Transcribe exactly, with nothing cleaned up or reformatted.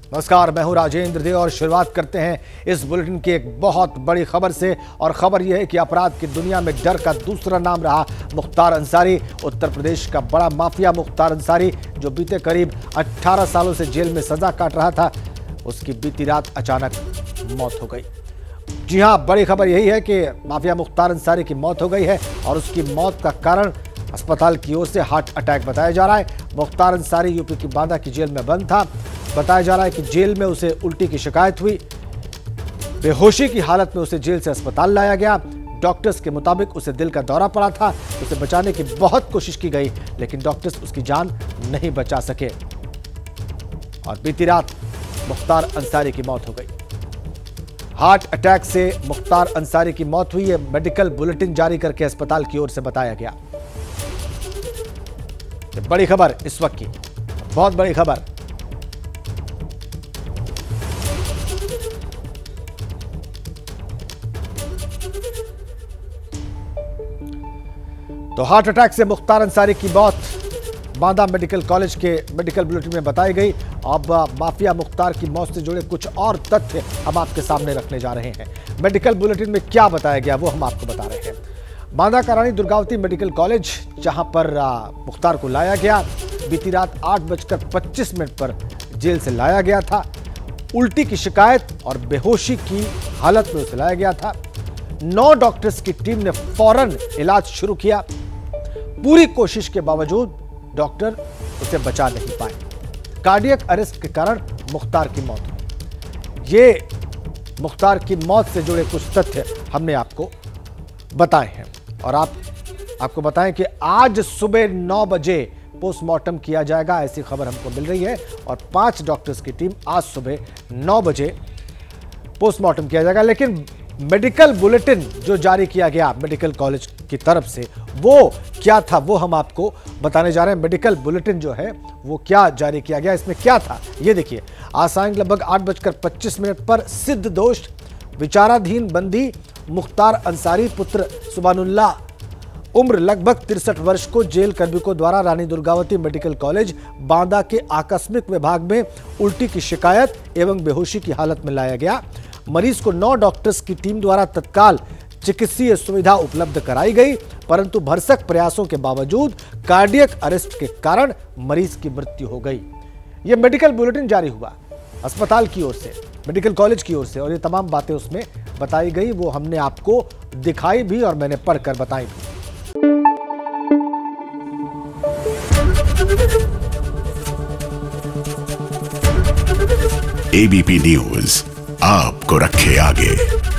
नमस्कार, मैं हूं राजेंद्र दे और शुरुआत करते हैं इस बुलेटिन की एक बहुत बड़ी खबर से। और खबर यह है कि अपराध की दुनिया में डर का दूसरा नाम रहा मुख्तार अंसारी। उत्तर प्रदेश का बड़ा माफिया मुख्तार अंसारी, जो बीते करीब अठारह सालों से जेल में सजा काट रहा था, उसकी बीती रात अचानक मौत हो गई। जी हां, बड़ी खबर यही है कि माफिया मुख्तार अंसारी की मौत हो गई है और उसकी मौत का कारण अस्पताल की ओर से हार्ट अटैक बताया जा रहा है। मुख्तार अंसारी यूपी की बांदा की जेल में बंद था। बताया जा रहा है कि जेल में उसे उल्टी की शिकायत हुई। बेहोशी की हालत में उसे जेल से अस्पताल लाया गया। डॉक्टर्स के मुताबिक उसे दिल का दौरा पड़ा था। उसे बचाने की बहुत कोशिश की गई, लेकिन डॉक्टर्स उसकी जान नहीं बचा सके और बीती रात मुख्तार अंसारी की मौत हो गई। हार्ट अटैक से मुख्तार अंसारी की मौत हुई है। मेडिकल बुलेटिन जारी करके अस्पताल की ओर से बताया गया। ये बड़ी खबर इस वक्त की, बहुत बड़ी खबर। तो हार्ट अटैक से मुख्तार अंसारी की मौत बांदा मेडिकल कॉलेज के मेडिकल बुलेटिन में बताई गई। अब माफिया मुख्तार की मौत से जुड़े कुछ और तथ्य हम आपके सामने रखने जा रहे हैं। मेडिकल बुलेटिन में क्या बताया गया वो हम आपको बता रहे हैं। बांदा का रानी दुर्गावती मेडिकल कॉलेज, जहां पर मुख्तार को लाया गया, बीती रात आठ बजकर पच्चीस मिनट पर जेल से लाया गया था। उल्टी की शिकायत और बेहोशी की हालत में उसे लाया गया था। नौ डॉक्टर्स की टीम ने फौरन इलाज शुरू किया। पूरी कोशिश के बावजूद डॉक्टर उसे बचा नहीं पाए। कार्डियक अरेस्ट के कारण मुख्तार की मौत हुई। ये मुख्तार की मौत से जुड़े कुछ तथ्य हमने आपको बताए हैं और आप आपको बताएं कि आज सुबह नौ बजे पोस्टमार्टम किया जाएगा, ऐसी खबर हमको मिल रही है। और पांच डॉक्टर्स की टीम आज सुबह नौ बजे पोस्टमार्टम किया जाएगा। लेकिन मेडिकल बुलेटिन जो जारी किया गया मेडिकल कॉलेज की तरफ से, वो क्या था वो हम आपको बताने जा रहे हैं। मेडिकल बुलेटिन जो है वो क्या जारी किया गया, इसमें क्या था ये देखिए। आज सायं लगभग आठ बजकर पच्चीस मिनट पर सिद्ध दोष विचाराधीन बंदी मुख्तार अंसारी पुत्र सुबानुल्लाह, उम्र लगभग तिरसठ वर्ष को जेल कर्मियों द्वारा रानी दुर्गावती मेडिकल कॉलेज बांदा के आकस्मिक विभाग में उल्टी की शिकायत एवं बेहोशी की हालत में लाया गया। मरीज को नौ डॉक्टर्स की टीम द्वारा तत्काल चिकित्सीय सुविधा उपलब्ध कराई गई, परंतु भरसक प्रयासों के बावजूद कार्डियक अरेस्ट के कारण मरीज की मृत्यु हो गई। यह मेडिकल बुलेटिन जारी हुआ अस्पताल की ओर से, मेडिकल कॉलेज की ओर से, और ये तमाम बातें उसमें बताई गई। वो हमने आपको दिखाई भी और मैंने पढ़कर बताई भी। एबीपी न्यूज आपको रखे आगे।